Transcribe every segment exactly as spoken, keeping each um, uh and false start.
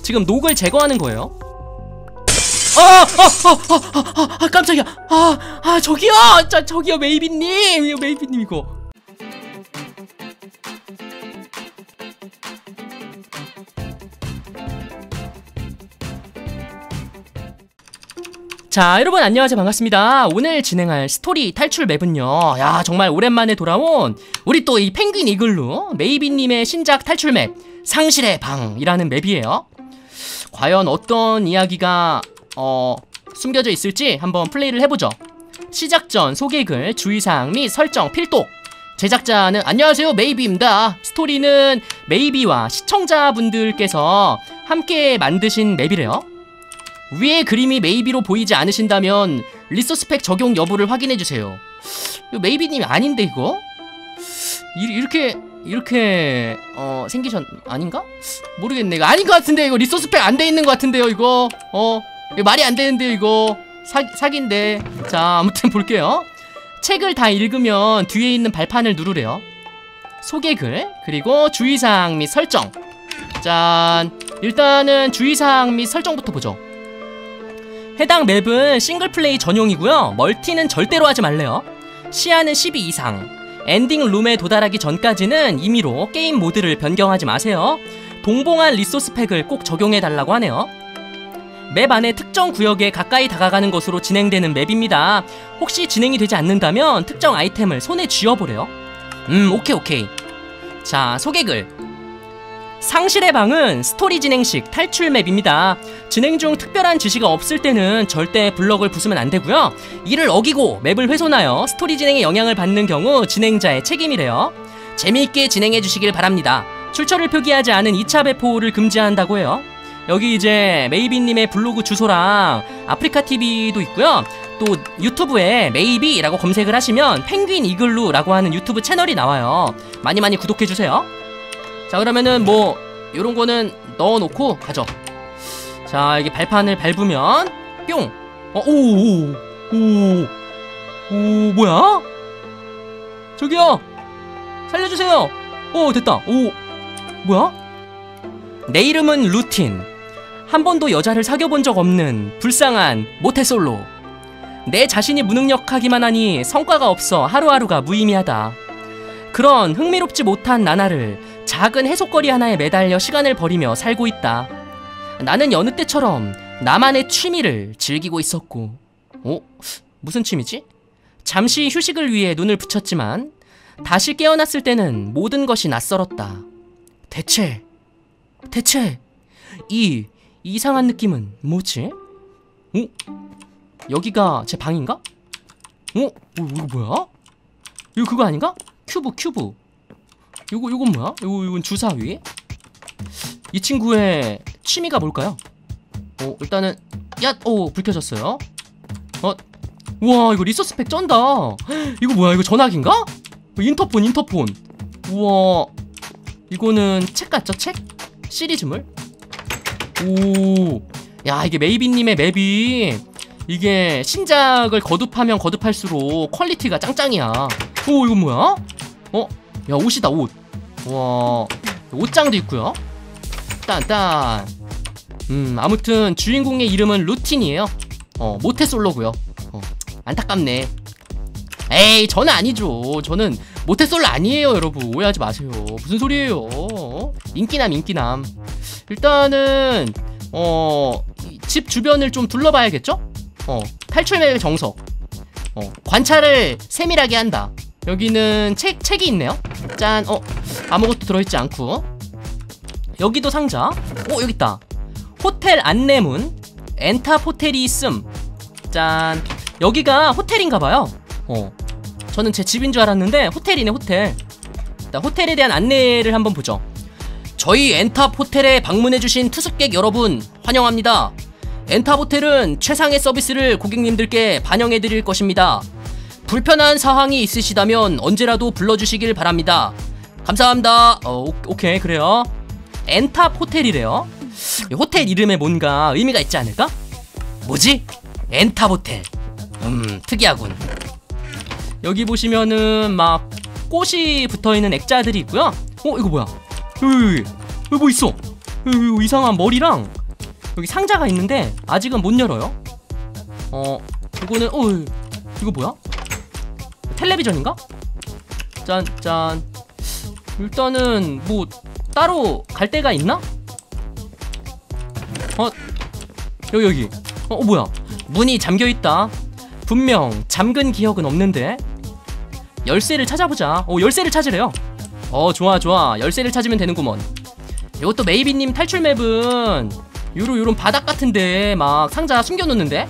지금 녹을 제거하는 거예요. 아! 아! 아! 아! 아! 아! 깜짝이야. 아! 아! 저기요! 자, 저기요 메이비님! 메이비님 이거 자, 여러분 안녕하세요. 반갑습니다. 오늘 진행할 스토리 탈출 맵은요, 야 정말 오랜만에 돌아온 우리 또 이 펭귄 이글루 메이비님의 신작 탈출 맵 상실의 방이라는 맵이에요. 과연 어떤 이야기가 어 숨겨져 있을지 한번 플레이를 해보죠. 시작 전 소개글, 주의사항 및 설정 필독. 제작자는 안녕하세요 메이비입니다. 스토리는 메이비와 시청자분들께서 함께 만드신 맵이래요. 위의 그림이 메이비로 보이지 않으신다면 리소스 팩 적용 여부를 확인해주세요. 이거 메이비님이 아닌데 이거? 이, 이렇게 이렇게 어 생기셨... 아닌가? 모르겠네. 이거 아닌 것 같은데. 이거 리소스 팩 안 돼 있는 것 같은데요 이거. 어 이거 말이 안 되는데요 이거. 사, 사기인데. 자 아무튼 볼게요. 책을 다 읽으면 뒤에 있는 발판을 누르래요. 소개글, 그리고 주의사항 및 설정. 짠, 일단은 주의사항 및 설정부터 보죠. 해당 맵은 싱글플레이 전용이고요. 멀티는 절대로 하지 말래요. 시야는 십이 이상. 엔딩 룸에 도달하기 전까지는 임의로 게임 모드를 변경하지 마세요. 동봉한 리소스 팩을 꼭 적용해달라고 하네요. 맵 안에 특정 구역에 가까이 다가가는 것으로 진행되는 맵입니다. 혹시 진행이 되지 않는다면 특정 아이템을 손에 쥐어보래요. 음 오케이 오케이. 자 소개글. 상실의 방은 스토리 진행식 탈출 맵입니다. 진행 중 특별한 지시가 없을 때는 절대 블럭을 부수면 안 되고요. 이를 어기고 맵을 훼손하여 스토리 진행에 영향을 받는 경우 진행자의 책임이래요. 재미있게 진행해 주시길 바랍니다. 출처를 표기하지 않은 이 차 배포를 금지한다고 해요. 여기 이제 메이비님의 블로그 주소랑 아프리카티비도 있고요. 또 유튜브에 메이비라고 검색을 하시면 펭귄 이글루라고 하는 유튜브 채널이 나와요. 많이 많이 구독해주세요. 자 그러면은 뭐 요런 거는 넣어놓고 가죠. 자 이게 발판을 밟으면 뿅! 어, 오오오 오, 오, 뭐야? 저기요! 살려주세요! 오 됐다. 오 뭐야? 내 이름은 루틴. 한 번도 여자를 사귀어본 적 없는 불쌍한 모태솔로. 내 자신이 무능력하기만 하니 성과가 없어 하루하루가 무의미하다. 그런 흥미롭지 못한 나날을 작은 해속거리 하나에 매달려 시간을 버리며 살고 있다. 나는 여느 때처럼 나만의 취미를 즐기고 있었고. 어? 무슨 취미지? 잠시 휴식을 위해 눈을 붙였지만 다시 깨어났을 때는 모든 것이 낯설었다. 대체 대체 이 이상한 느낌은 뭐지? 어? 여기가 제 방인가? 어? 어 이거 뭐야? 이거 그거 아닌가? 큐브 큐브. 요거 요건 뭐야? 요거 요건 주사위. 이 친구의 취미가 뭘까요? 어 일단은 야! 오 불 켜졌어요. 어 우와 이거 리소스 팩 쩐다. 이거 뭐야? 이거 전화기인가? 인터폰 인터폰. 우와 이거는 책 같죠? 책? 시리즈물? 오 야 이게 메이비님의 맵이 이게 신작을 거듭하면 거듭할수록 퀄리티가 짱짱이야. 오 이건 뭐야? 어? 야 옷이다 옷. 와 옷장도 있고요. 딴딴. 음 아무튼 주인공의 이름은 루틴이에요. 어 모태솔로고요. 어 안타깝네. 에이 저는 아니죠. 저는 모태솔로 아니에요 여러분. 오해하지 마세요. 무슨 소리예요. 인기남 인기남. 일단은 어 집 주변을 좀 둘러봐야겠죠? 어 탈출맵의 정석. 어 관찰을 세밀하게 한다. 여기는 책, 책이 있네요. 짠. 어 아무것도 들어있지 않고. 여기도 상자. 오 여기 있다. 호텔 안내문. 엔탑 호텔이 있음. 짠. 여기가 호텔인가봐요. 어 저는 제 집인 줄 알았는데 호텔이네 호텔. 일단 호텔에 대한 안내를 한번 보죠. 저희 엔탑 호텔에 방문해주신 투숙객 여러분 환영합니다. 엔탑 호텔은 최상의 서비스를 고객님들께 반영해드릴 것입니다. 불편한 사항이 있으시다면 언제라도 불러주시길 바랍니다. 감사합니다. 어, 오, 오케이 그래요. 엔탑 호텔이래요. 호텔 이름에 뭔가 의미가 있지 않을까? 뭐지? 엔탑 호텔. 음 특이하군. 여기 보시면은 막 꽃이 붙어있는 액자들이 있고요. 어 이거 뭐야? 여기 여기 뭐 있어? 여기 이상한 머리랑 여기 상자가 있는데 아직은 못 열어요. 어 이거는 어 이거 뭐야? 텔레비전인가? 짠짠. 일단은 뭐 따로 갈 데가 있나? 어 여기 여기 어, 어 뭐야? 문이 잠겨있다. 분명 잠근 기억은 없는데. 열쇠를 찾아보자. 어 열쇠를 찾으래요. 어 좋아 좋아, 열쇠를 찾으면 되는구먼. 이것도 메이비님 탈출 맵은 요런 요런 바닥 같은데 막 상자 숨겨놓는데.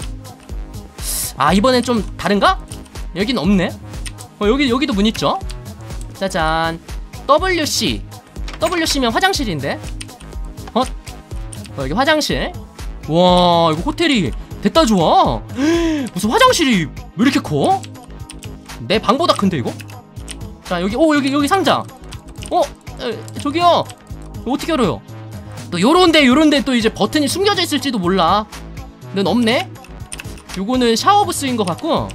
아 이번엔 좀 다른가? 여긴 없네. 어 여기 여기도 문 있죠. 짜잔. 더블유씨. 더블유씨면 화장실인데. 어? 어 여기 화장실. 와 이거 호텔이 됐다 좋아. 무슨 화장실이 왜 이렇게 커? 내 방보다 큰데 이거? 자 여기 오 여기 여기 상자. 어? 에, 저기요. 이거 어떻게 열어요? 또 요런데 요런데 또 이제 버튼이 숨겨져 있을지도 몰라. 는 없네? 요거는 샤워부스인 것 같고.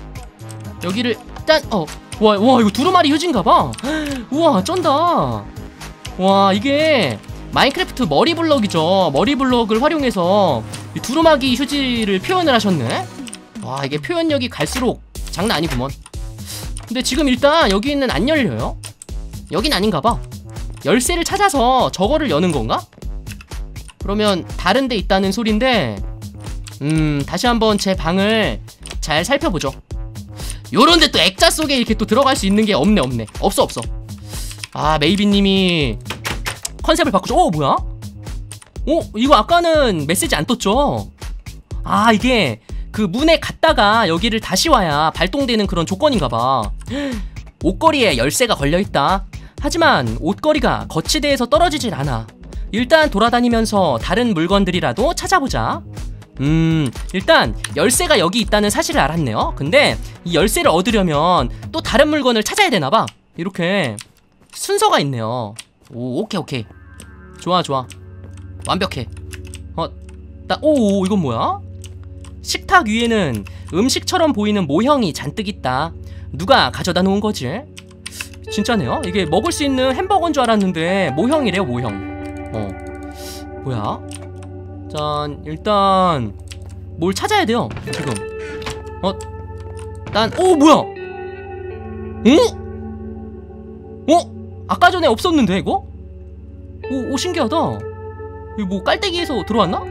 여기를 짠! 어 와, 와 이거 두루마리 휴지인가봐. 우와 쩐다. 와 이게 마인크래프트 머리블럭이죠. 머리블럭을 활용해서 이 두루마기 휴지를 표현을 하셨네. 와 이게 표현력이 갈수록 장난 아니구먼. 근데 지금 일단 여기는 안 열려요. 여긴 아닌가봐. 열쇠를 찾아서 저거를 여는 건가? 그러면 다른 데 있다는 소린데. 음 다시 한번 제 방을 잘 살펴보죠. 요런데 또 액자 속에 이렇게 또 들어갈 수 있는 게 없네 없네 없어 없어. 아 메이비님이 컨셉을 바꾸죠. 어 뭐야? 어 이거 아까는 메시지 안 떴죠? 아 이게 그 문에 갔다가 여기를 다시 와야 발동되는 그런 조건인가봐. 옷걸이에 열쇠가 걸려있다. 하지만 옷걸이가 거치대에서 떨어지질 않아. 일단 돌아다니면서 다른 물건들이라도 찾아보자. 음 일단 열쇠가 여기 있다는 사실을 알았네요. 근데 이 열쇠를 얻으려면 또 다른 물건을 찾아야 되나봐. 이렇게 순서가 있네요. 오 오케이 오케이 좋아 좋아 완벽해. 어 나 오 이건 뭐야? 식탁 위에는 음식처럼 보이는 모형이 잔뜩 있다. 누가 가져다 놓은 거지? 진짜네요. 이게 먹을 수 있는 햄버거인 줄 알았는데 모형이래요 모형. 어 뭐야? 짠 일단 뭘 찾아야 돼요 지금. 어? 난 오 뭐야? 어? 어? 아까 전에 없었는데 이거? 오, 오 신기하다. 이거 뭐 깔때기에서 들어왔나?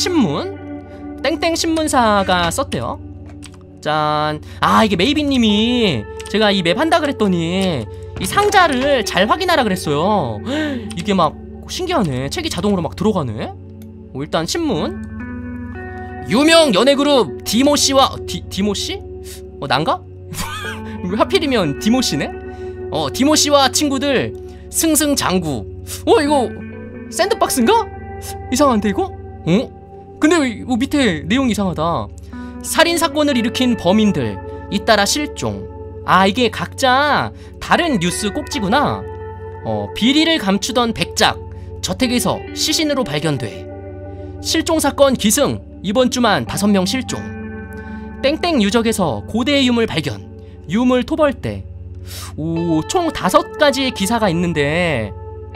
신문? 땡땡 신문사가 썼대요. 짠. 아 이게 메이비님이 제가 이 맵 한다 그랬더니 이 상자를 잘 확인하라 그랬어요. 이게 막 신기하네. 책이 자동으로 막 들어가네. 어, 일단 신문. 유명 연예그룹 디모씨와 디, 디모씨? 어 난가? 왜 하필이면 디모씨네? 어 디모씨와 친구들 승승장구. 어 이거 샌드박스인가? 이상한데 이거? 어? 근데 이거 밑에 내용이 이상하다. 살인사건을 일으킨 범인들 잇따라 실종. 아 이게 각자 다른 뉴스 꼭지구나. 어 비리를 감추던 백작 저택에서 시신으로 발견돼. 실종사건 기승 이번 주만 다섯 명 실종. 땡땡 유적에서 고대의 유물 발견. 유물 토벌대. 오 총 다섯 가지의 기사가 있는데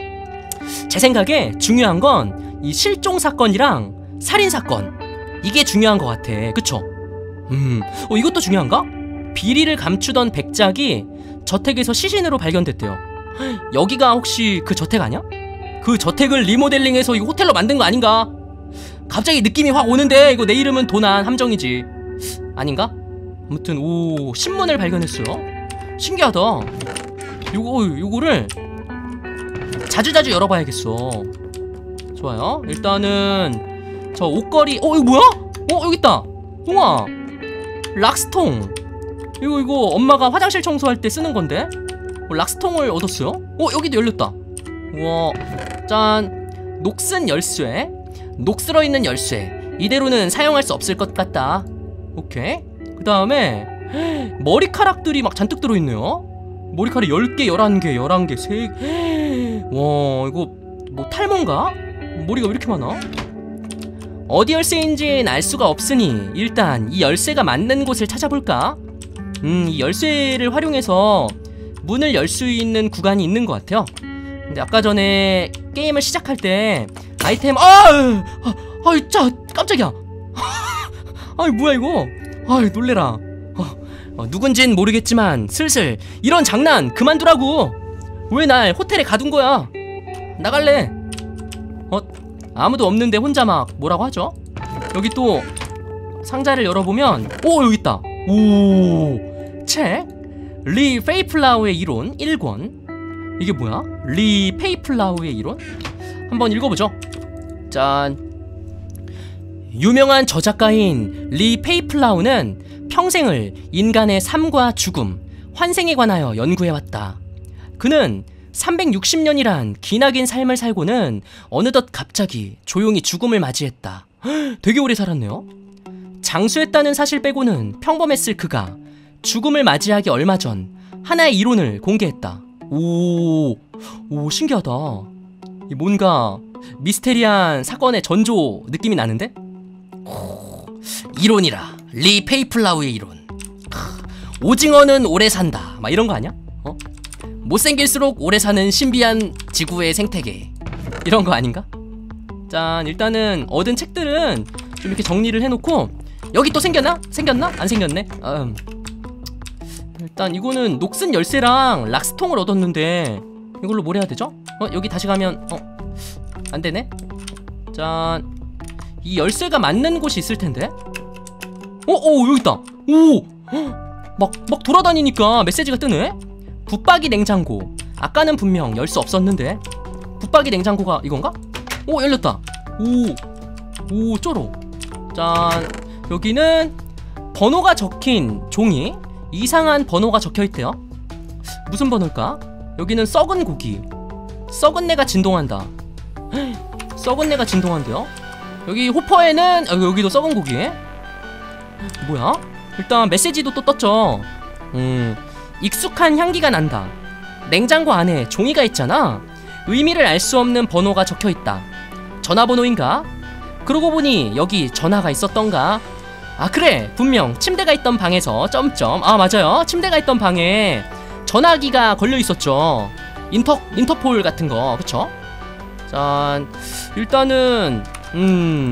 제 생각에 중요한 건 이 실종사건이랑 살인사건 이게 중요한 것 같아. 그쵸? 음, 어 이것도 중요한가? 비리를 감추던 백작이 저택에서 시신으로 발견됐대요. 여기가 혹시 그 저택 아니야? 그 저택을 리모델링해서 이 호텔로 만든 거 아닌가? 갑자기 느낌이 확 오는데 이거 내 이름은 도난 함정이지. 아닌가? 아무튼 오 신문을 발견했어요. 신기하다. 요거 요거를 자주자주 열어봐야겠어. 좋아요. 일단은 저 옷걸이. 어 이거 뭐야? 어 여기 있다. 우와 락스통. 이거 이거 엄마가 화장실 청소할 때 쓰는 건데. 어, 락스통을 얻었어요. 어 여기도 열렸다. 우와 짠. 녹슨 열쇠. 녹슬어 있는 열쇠. 이대로는 사용할 수 없을 것 같다. 오케이. 그 다음에 머리카락들이 막 잔뜩 들어있네요. 머리카락 열 개, 열한 개, 열한 개, 세 개. 와 이거 뭐 탈모인가? 머리가 왜 이렇게 많아? 어디 열쇠인지는 알 수가 없으니 일단 이 열쇠가 맞는 곳을 찾아볼까? 음, 이 열쇠를 활용해서 문을 열 수 있는 구간이 있는 것 같아요. 근데 아까 전에 게임을 시작할 때 아이템. 아, 아, 아, 짜 깜짝이야. 아이 뭐야 이거. 아이 놀래라. 어, 어, 누군진 모르겠지만 슬슬 이런 장난 그만두라고. 왜 날 호텔에 가둔 거야. 나갈래. 어? 아무도 없는데 혼자 막 뭐라고 하죠? 여기 또 상자를 열어보면 오 여기 있다. 오 책. 리 페이플라우의 이론 일 권. 이게 뭐야? 리 페이플라우의 이론? 한번 읽어보죠. 짠. 유명한 저작가인 리 페이플라우는 평생을 인간의 삶과 죽음, 환생에 관하여 연구해왔다. 그는 삼백육십 년이란 기나긴 삶을 살고는 어느덧 갑자기 조용히 죽음을 맞이했다. 헉, 되게 오래 살았네요. 장수했다는 사실 빼고는 평범했을 그가 죽음을 맞이하기 얼마 전 하나의 이론을 공개했다. 오, 오 신기하다. 뭔가 미스테리한 사건의 전조 느낌이 나는데? 오, 이론이라 리 페이플라우의 이론. 오징어는 오래 산다 막 이런 거 아니야? 어? 못생길수록 오래 사는 신비한 지구의 생태계 이런 거 아닌가? 짠. 일단은 얻은 책들은 좀 이렇게 정리를 해놓고 여기 또 생겼나? 생겼나? 안 생겼네. 음. 일단 이거는 녹슨 열쇠랑 락스통을 얻었는데 이걸로 뭘 해야 되죠? 어? 여기 다시 가면 어? 안되네? 짠. 이 열쇠가 맞는 곳이 있을텐데? 어? 어 여기 있다. 오! 막, 막 돌아다니니까 메시지가 뜨네? 붙박이 냉장고. 아까는 분명 열 수 없었는데 붙박이 냉장고가 이건가? 오 열렸다. 오, 오 쩔어. 짠. 여기는 번호가 적힌 종이. 이상한 번호가 적혀있대요. 무슨 번호일까? 여기는 썩은 고기. 썩은 내가 진동한다. 썩은 내가 진동한대요. 여기 호퍼에는 아, 여기도 썩은 고기. 뭐야? 일단 메시지도 또 떴죠. 음, 익숙한 향기가 난다. 냉장고 안에 종이가 있잖아. 의미를 알 수 없는 번호가 적혀있다. 전화번호인가? 그러고 보니 여기 전화가 있었던가? 아 그래, 분명 침대가 있던 방에서 점점 아 맞아요, 침대가 있던 방에 전화기가 걸려있었죠. 인터, 인터폴 같은거 그쵸? 짠. 일단은 음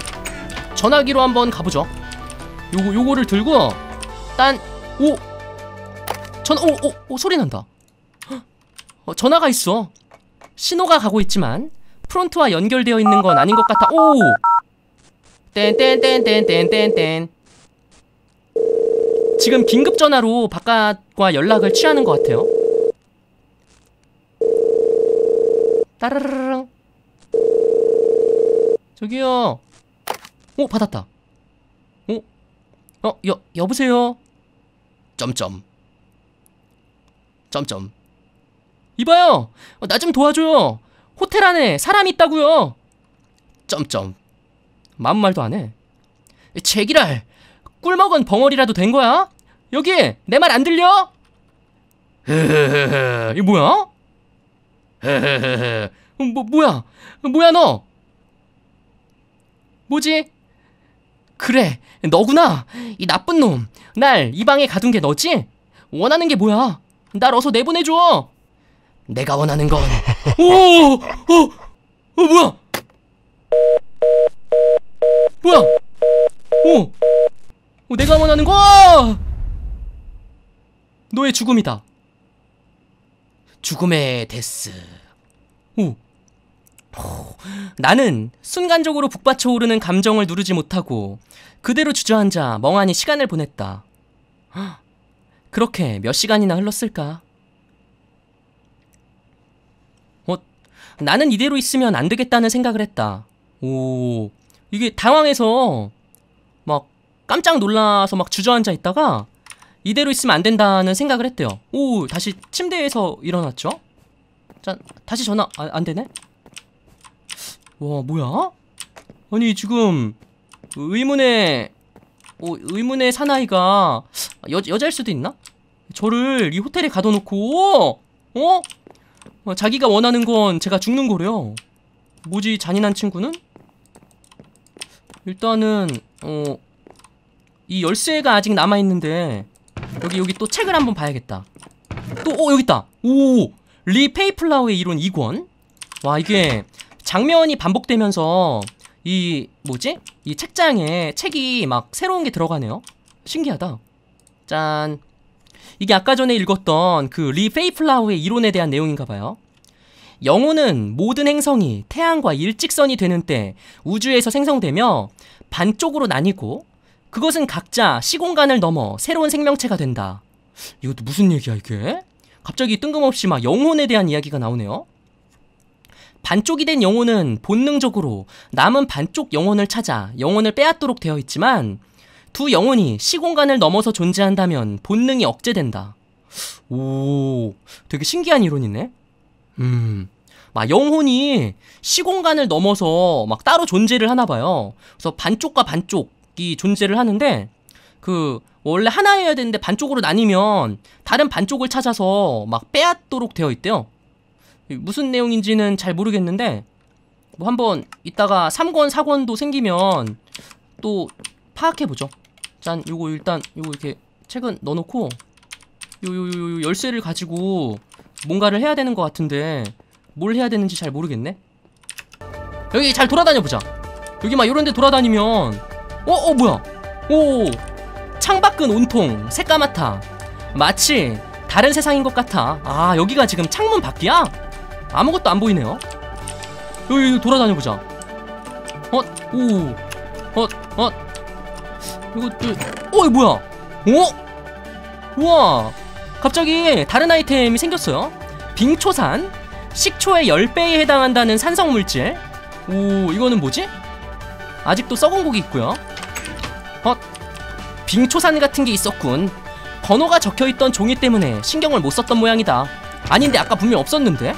전화기로 한번 가보죠. 요거, 요거를 들고 딴 오! 전화 오! 오! 오! 소리 난다. 어, 전화가 있어. 신호가 가고 있지만 프론트와 연결되어 있는 건 아닌 것 같아. 오! 땡땡땡땡땡땡땡. 지금 긴급전화로 바깥과 연락을 취하는 것 같아요. 따르르릉. 저기요. 오 받았다. 어? 어? 여, 여보세요? 점점 점점. 이봐요, 나 좀 도와줘요. 호텔 안에 사람이 있다고요. 점점. 마음 말도 안 해. 제기랄, 꿀먹은 벙어리라도 된 거야? 여기 내 말 안 들려? 헤헤헤헤. 이거 뭐야? 헤헤헤헤. 뭐 뭐야? 뭐야 너? 뭐지? 그래, 너구나. 이 나쁜 놈. 날 이 방에 가둔 게 너지? 원하는 게 뭐야? 날 어서 내보내줘. 내가 원하는 건 오! 어! 어 뭐야? 뭐야? 오! 어, 내가 원하는 거! 너의 죽음이다. 죽음의 데스. 오. 오. 나는 순간적으로 북받쳐 오르는 감정을 누르지 못하고 그대로 주저앉아 멍하니 시간을 보냈다. 그렇게 몇 시간이나 흘렀을까? 어? 나는 이대로 있으면 안 되겠다는 생각을 했다. 오, 이게 당황해서 막 깜짝 놀라서 막 주저앉아 있다가 이대로 있으면 안 된다는 생각을 했대요. 오, 다시 침대에서 일어났죠? 짠, 다시 전화 아, 안 되네? 와, 뭐야? 아니 지금 의문의 어, 의문의 사나이가 여, 여자일 수도 있나? 저를 이 호텔에 가둬놓고 어? 어? 자기가 원하는 건 제가 죽는 거래요. 뭐지 잔인한 친구는? 일단은 어, 이 열쇠가 아직 남아있는데 여기 여기 또 책을 한번 봐야겠다. 또 어 여기 있다. 오! 리 페이플라우의 이론 이 권. 와, 이게 장면이 반복되면서 이 뭐지? 이 책장에 책이 막 새로운 게 들어가네요. 신기하다. 짠. 이게 아까 전에 읽었던 그 리 페이플라우의 이론에 대한 내용인가봐요. 영혼은 모든 행성이 태양과 일직선이 되는 때 우주에서 생성되며 반쪽으로 나뉘고 그것은 각자 시공간을 넘어 새로운 생명체가 된다. 이것도 무슨 얘기야 이게? 갑자기 뜬금없이 막 영혼에 대한 이야기가 나오네요. 반쪽이 된 영혼은 본능적으로 남은 반쪽 영혼을 찾아 영혼을 빼앗도록 되어 있지만 두 영혼이 시공간을 넘어서 존재한다면 본능이 억제된다. 오, 되게 신기한 이론이네. 음, 막 영혼이 시공간을 넘어서 막 따로 존재를 하나봐요. 그래서 반쪽과 반쪽이 존재를 하는데 그 원래 하나여야 되는데 반쪽으로 나뉘면 다른 반쪽을 찾아서 막 빼앗도록 되어 있대요. 무슨 내용인지는 잘 모르겠는데 뭐 한번 이따가 삼 권, 사 권도 생기면 또 파악해보죠. 짠, 요거 일단 요거 이렇게 책은 넣어놓고 요요요 열쇠를 가지고 뭔가를 해야 되는 것 같은데 뭘 해야 되는지 잘 모르겠네. 여기 잘 돌아다녀보자. 여기 막 요런데 돌아다니면 어? 어 뭐야? 오, 창밖은 온통 새까맣다. 마치 다른 세상인 것 같아. 아, 여기가 지금 창문 밖이야? 아무것도 안 보이네요. 여기, 여기 돌아다녀보자. 어? 오, 어? 어? 이것도 어? 이거 뭐야? 어? 우와, 갑자기 다른 아이템이 생겼어요. 빙초산, 식초의 십 배에 해당한다는 산성물질. 오, 이거는 뭐지? 아직도 썩은 고기 있고요. 어? 빙초산 같은 게 있었군. 번호가 적혀있던 종이 때문에 신경을 못 썼던 모양이다. 아닌데 아까 분명 없었는데?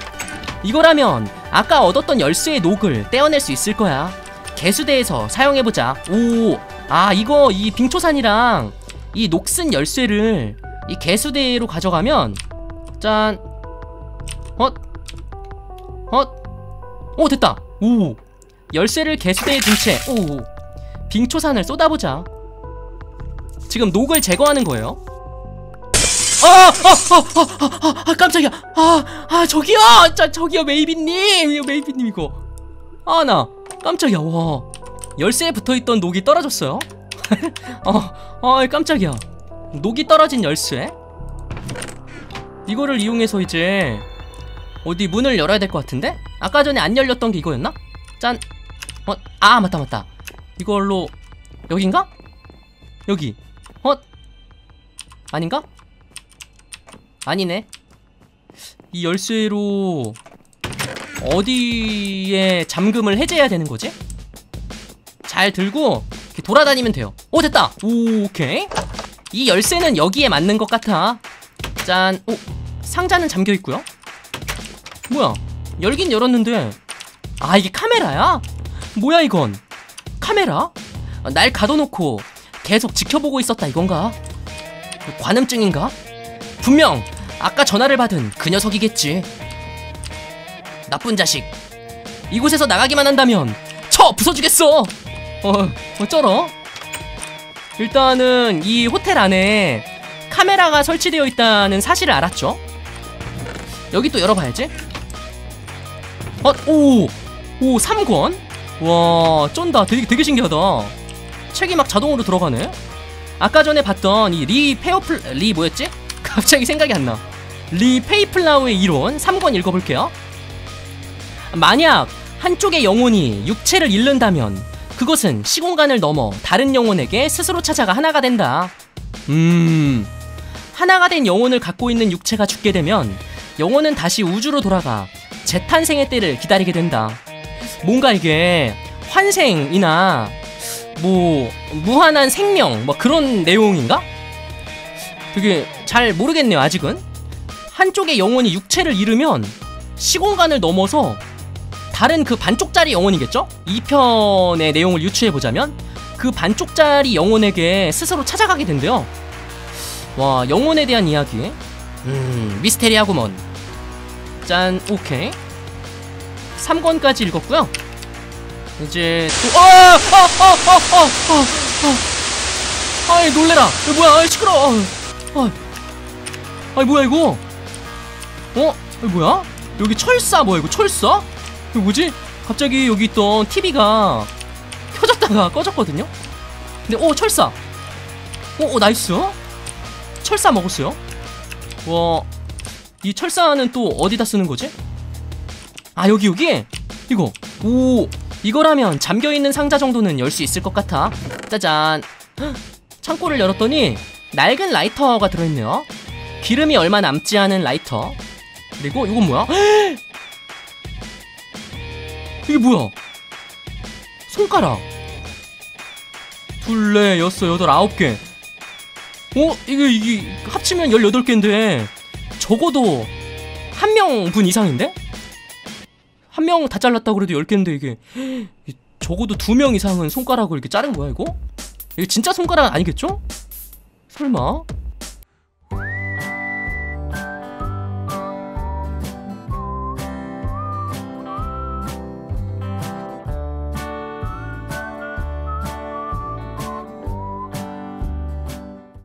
이거라면 아까 얻었던 열쇠의 녹을 떼어낼 수 있을 거야. 개수대에서 사용해보자. 오, 아 이거 이 빙초산이랑 이 녹슨 열쇠를 이 개수대로 가져가면 짠. 헛 헛 오, 됐다. 오, 열쇠를 개수대에 둔 채 오, 빙초산을 쏟아보자. 지금 녹을 제거하는 거예요. 아! 아! 아! 아! 아! 아! 깜짝이야. 아! 아! 저기요! 자, 저기요, 메이비님! 메이비님, 이거. 아, 나 깜짝이야. 와. 열쇠에 붙어있던 녹이 떨어졌어요. 어, 아, 깜짝이야. 녹이 떨어진 열쇠? 이거를 이용해서 이제 어디 문을 열어야 될 것 같은데? 아까 전에 안 열렸던 게 이거였나? 짠. 어, 아, 맞다, 맞다. 이걸로, 여긴가? 여기. 어? 아닌가? 아니네. 이 열쇠로 어디에 잠금을 해제해야 되는 거지? 잘 들고 이렇게 돌아다니면 돼요. 오, 됐다. 오, 오케이. 이 열쇠는 여기에 맞는 것 같아. 짠. 오, 상자는 잠겨 있고요. 뭐야? 열긴 열었는데. 아, 이게 카메라야? 뭐야 이건? 카메라? 날 가둬놓고 계속 지켜보고 있었다 이건가? 관음증인가? 분명 아까 전화를 받은 그 녀석이겠지. 나쁜 자식. 이곳에서 나가기만 한다면 쳐 부숴주겠어. 어, 어쩌러? 일단은 이 호텔 안에 카메라가 설치되어 있다는 사실을 알았죠. 여기 또 열어봐야지. 어, 오, 오, 삼 권? 와, 쩐다. 되게, 되게 신기하다. 책이 막 자동으로 들어가네. 아까 전에 봤던 이 리 페어플, 리 뭐였지? 갑자기 생각이 안 나. 리 페이플라우의 이론 삼 권 읽어볼게요. 만약 한쪽의 영혼이 육체를 잃는다면 그것은 시공간을 넘어 다른 영혼에게 스스로 찾아가 하나가 된다. 음, 하나가 된 영혼을 갖고 있는 육체가 죽게 되면 영혼은 다시 우주로 돌아가 재탄생의 때를 기다리게 된다. 뭔가 이게 환생이나 뭐 무한한 생명 뭐 그런 내용인가? 되게 잘 모르겠네요. 아직은. 한쪽의 영혼이 육체를 잃으면 시공간을 넘어서 다른 그 반쪽짜리 영혼이겠죠? 이 편의 내용을 유추해보자면 그 반쪽짜리 영혼에게 스스로 찾아가게 된대요. 와, 영혼에 대한 이야기. 음, 미스테리하구먼. 짠, 오케이. 삼 권까지 읽었고요. 이제 또, 아! 아! 아! 아! 아! 아! 아이, 놀래라. 이거 뭐야? 아이, 시끄러워. 아, 아이, 뭐야, 이거? 어? 이거 뭐야? 여기 철사, 뭐야, 이거 철사? 이거 뭐지? 갑자기 여기 있던 티비가 켜졌다가 꺼졌거든요? 근데 오 철사! 오, 오 나이스! 철사 먹었어요. 와, 이 철사는 또 어디다 쓰는 거지? 아 여기 여기? 이거 오 이거라면 잠겨있는 상자 정도는 열 수 있을 것 같아. 짜잔. 헉, 창고를 열었더니 낡은 라이터가 들어있네요. 기름이 얼마 남지 않은 라이터. 그리고 이건 뭐야? 헉! 이게 뭐야? 손가락 둘, 넷, 여섯, 여덟, 아홉 개. 어? 이게 이게 합치면 열여덟 개인데 적어도 한 명분 이상인데? 한 명 다 잘랐다고 그래도 열 개인데 이게 적어도 두 명 이상은 손가락을 이렇게 자른 거야 이거? 이게 진짜 손가락 아니겠죠? 설마?